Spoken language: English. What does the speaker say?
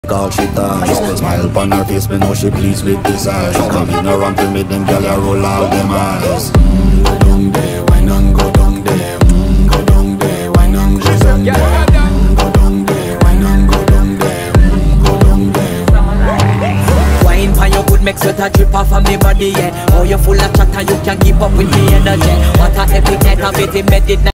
All she thought, just a smile upon her face, me know she pleased with this eyes. She coming around to me, them gyal a roll out them eyes. Go down there, why not go down there? Go down there, why not go down there? Go down there, why not go down there? Go down there. Wine pan your good, make sweat a drip off of me body, yeah. Oh, you full of chatter, you can't keep up with the energy. What a epic night, I'm waiting,